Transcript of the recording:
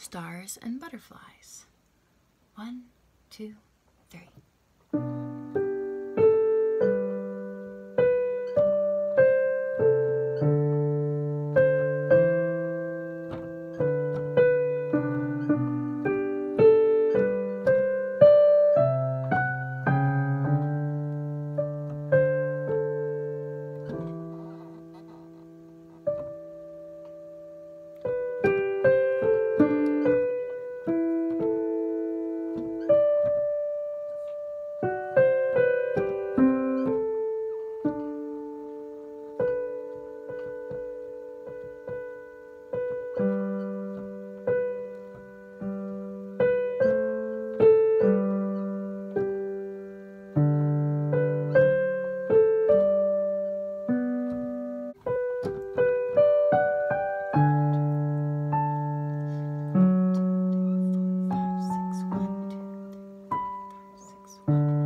stars and butterflies. 1, 2, 3. One, two, three, 4, 5, 6, 1, 2, 3, 4, 5, 6, 1.